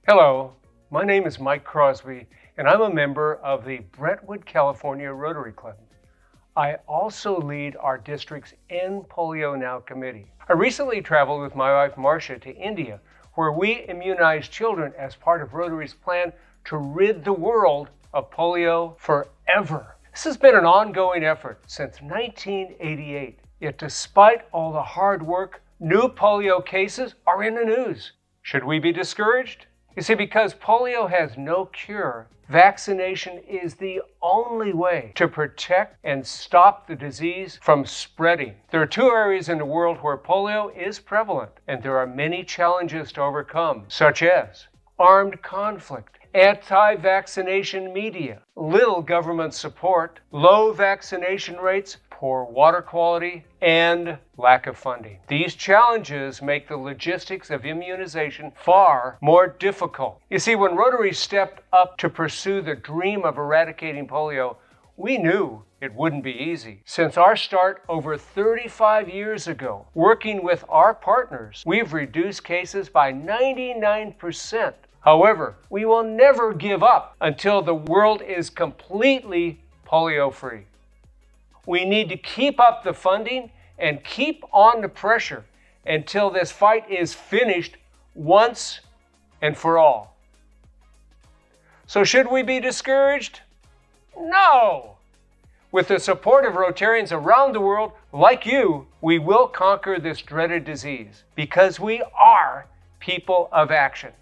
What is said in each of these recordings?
Hello, my name is Mike Crosby, and I'm a member of the Brentwood, California Rotary Club. I also lead our district's End Polio Now committee. I recently traveled with my wife Marcia to India, where we immunize children as part of Rotary's plan to rid the world of polio forever. This has been an ongoing effort since 1988, yet despite all the hard work, new polio cases are in the news. Should we be discouraged? You see, because polio has no cure, vaccination is the only way to protect and stop the disease from spreading. There are two areas in the world where polio is prevalent, and there are many challenges to overcome, such as armed conflict, anti-vaccination media, little government support, low vaccination rates, poor water quality, and lack of funding. These challenges make the logistics of immunization far more difficult. You see, when Rotary stepped up to pursue the dream of eradicating polio, we knew it wouldn't be easy. Since our start over 35 years ago, working with our partners, we've reduced cases by 99%. However, we will never give up until the world is completely polio-free. We need to keep up the funding and keep on the pressure until this fight is finished once and for all. So should we be discouraged? No! With the support of Rotarians around the world, like you, we will conquer this dreaded disease because we are people of action.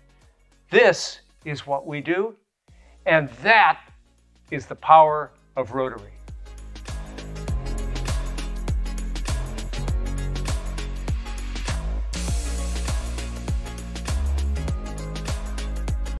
This is what we do, and that is the power of Rotary.